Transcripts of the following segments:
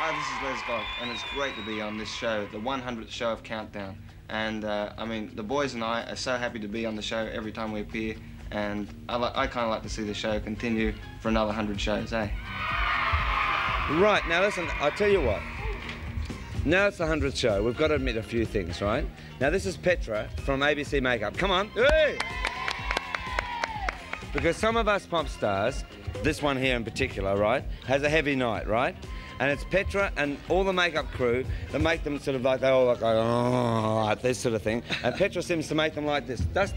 Hi, this is Les Gock, and it's great to be on this show, the 100th show of Countdown. And I mean, the boys and I are so happy to be on the show every time we appear, and I kind of like to see the show continue for another 100 shows, eh? Right, now listen, I'll tell you what. Now it's the 100th show, we've got to admit a few things, right? Now this is Petra from ABC Makeup. Come on. Hey! Because some of us pop stars, this one here in particular, right, has a heavy night, right? And it's Petra and all the makeup crew that make them sort of like, they all like, oh, like this sort of thing. And Petra seems to make them like this. Dust.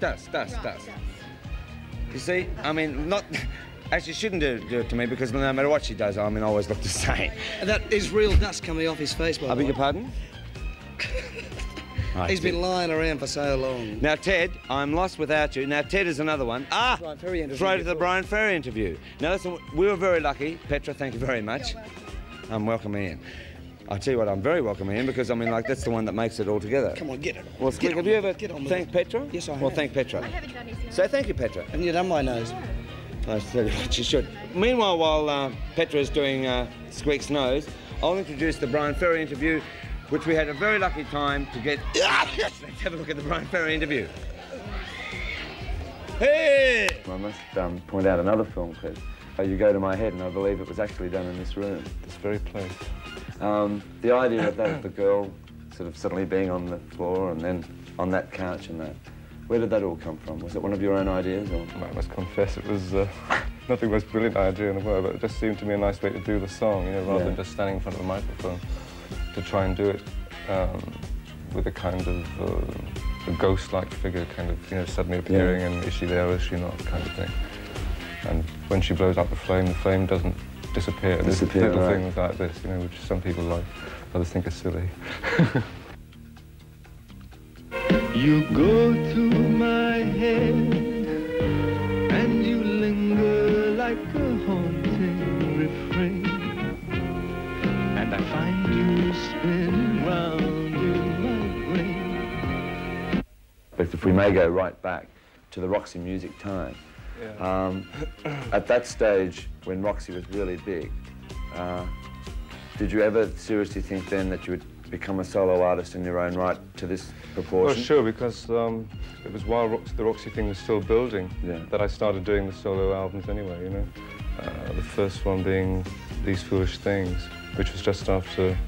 You see, I mean, not... Actually, she shouldn't do it to me because no matter what she does, I mean, I always look the same. That is real dust coming off his face, by the way. I beg your pardon? Right, he's been lying around for so long. Now, Ted, I'm lost without you. Now, Ted is another one. Ah! Bryan Ferry interview. Throw to the Bryan Ferry interview. Now, listen, we were very lucky. Petra, thank you very much. I'm welcome Ian. I'll tell you what, I'm very welcome Ian because, I mean, like, that's the one that makes it all together. Come on, get it. Well, have you ever thanked Petra? Yes, I have. Well, thank Petra. I haven't done anything. So thank you, Petra. Haven't you done my nose? I tell you what, you should. Meanwhile, while Petra is doing Squeak's nose, I'll introduce the Bryan Ferry interview, which we had a very lucky time to get... Let's have a look at the Bryan Ferry interview. Hey! I must point out another film clip. You Go to My Head, and I believe it was actually done in this room. This very place. The idea of that, the girl sort of suddenly being on the floor and then on that couch and that, where did that all come from? Was it one of your own ideas? Or? I must confess it was not the most brilliant idea in the world, but it just seemed to me a nice way to do the song, you know, rather than just standing in front of a microphone, to try and do it with a kind of a ghost-like figure kind of, you know, suddenly appearing and is she there or is she not kind of thing. And when she blows up the flame doesn't disappear. There's little things like this, you know, which some people like, others think are silly. You go to my head and you linger like a haunting refrain, and I find you spinning round in my brain. But if we may go right back to the Roxy music time, at that stage when Roxy was really big, did you ever seriously think then that you would become a solo artist in your own right to this proportion? Well, sure, because it was while the Roxy thing was still building that I started doing the solo albums anyway, you know. The first one being These Foolish Things, which was just after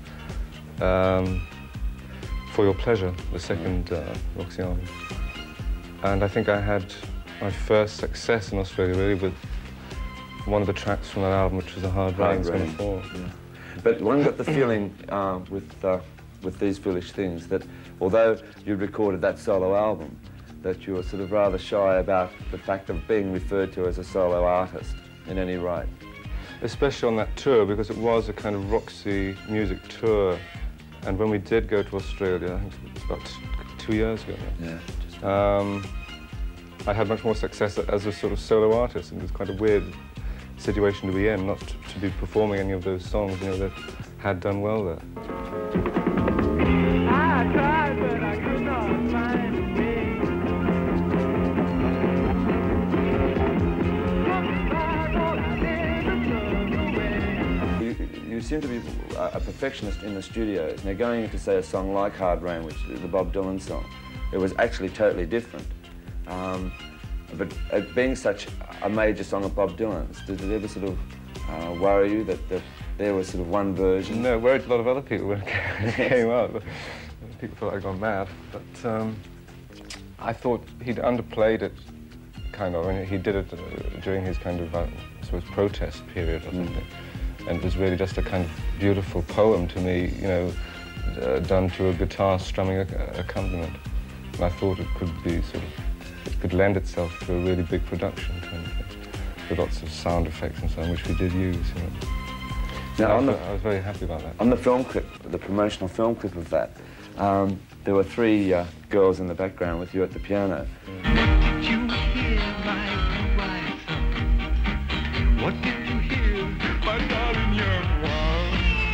For Your Pleasure, the second Roxy album. And I think I had my first success in Australia really with one of the tracks from that album, which was A Hard Rain's Gonna Fall. Yeah. But one got the feeling with These Foolish Things that although you'd recorded that solo album, that you were sort of rather shy about the fact of being referred to as a solo artist in any right. Especially on that tour, because it was a kind of Roxy music tour. And when we did go to Australia, I think it was about 2 years ago now. Yeah. I had much more success as a sort of solo artist, and it was quite a weird situation to be in, not to be performing any of those songs, you know, that had done well there. I tried, but I could not find a way. You seem to be a perfectionist in the studios. Now, going into, say, a song like Hard Rain, which is the Bob Dylan song, it was actually totally different. But being such a major song of Bob Dylan's, did it ever sort of worry you that there was sort of one version? No, it worried a lot of other people when it came out. People thought I'd gone mad. But I thought he'd underplayed it, kind of. I mean, he did it during his kind of, I suppose, protest period or something. And it was really just a kind of beautiful poem to me, you know, done to a guitar strumming accompaniment. And I thought it could be sort of, it could lend itself to a really big production kind of thing, with lots of sound effects and so on, which we did use, you know. Now, I was very happy about that. On the film clip, the promotional film clip of that, there were three girls in the background with you at the piano. Did you hear my wife? What did you hear, my darling young one?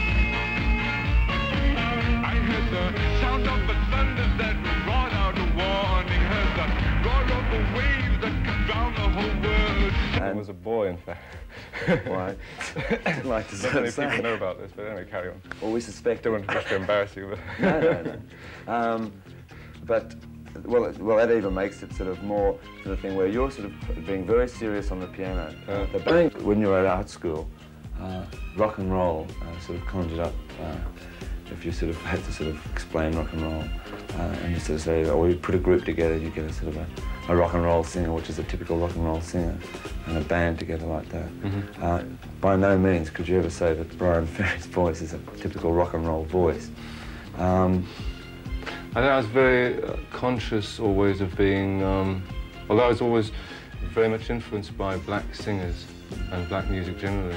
I heard the sound of the thunder that brought out a warning, heard the roar of the waves that could drown the whole world. And was a boy, in fact. Why? I'd like to Not sort many of people say. know about this, but anyway, carry on. Well, we suspect. Don't want to embarrass you, but... No. But, well, that even makes it sort of more to the thing where you're sort of being very serious on the piano. When you were at art school, rock and roll sort of conjured up, if you sort of had to sort of explain rock and roll, and you sort of say, oh, we put a group together, you get a sort of a rock and roll singer, which is a typical rock and roll singer, and a band together like that. By no means could you ever say that Bryan Ferry's voice is a typical rock and roll voice. I think I was very conscious always of being, although I was always very much influenced by black singers and black music generally.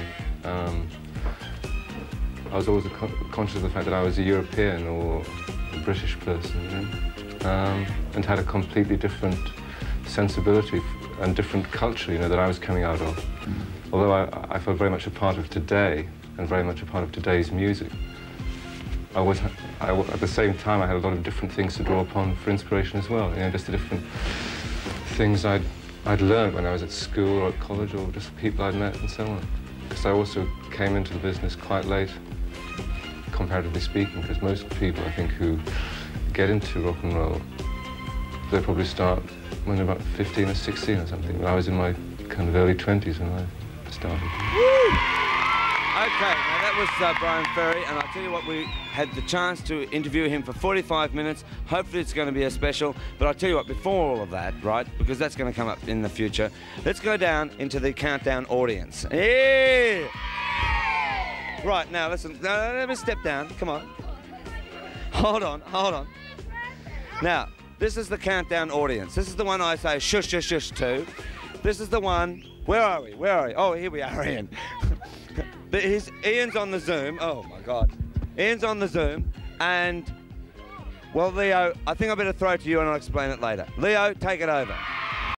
I was always conscious of the fact that I was a European or a British person, you know, and had a completely different sensibility and different culture, you know, that I was coming out of. Although I felt very much a part of today and very much a part of today's music, at the same time I had a lot of different things to draw upon for inspiration as well, you know, just the different things I'd learned when I was at school or at college, or just people I'd met and so on. Because I also came into the business quite late, comparatively speaking, because most people, I think, who get into rock and roll, they probably start when they're about 15 or 16 or something. I was in my kind of early 20s when I started. Okay, now that was Bryan Ferry, and I'll tell you what, we had the chance to interview him for 45 minutes. Hopefully it's going to be a special, but I'll tell you what, before all of that, right, because that's going to come up in the future, let's go down into the countdown audience. Yeah! Right, now listen, let me step down, come on. Hold on. Now, this is the countdown audience. This is the one I say shush, shush, shush to. This is the one, where are we? Oh, here we are, Ian. Ian's on the Zoom. Oh my God. Ian's on the Zoom, and well, Leo, I think I better throw it to you and I'll explain it later. Leo, take it over.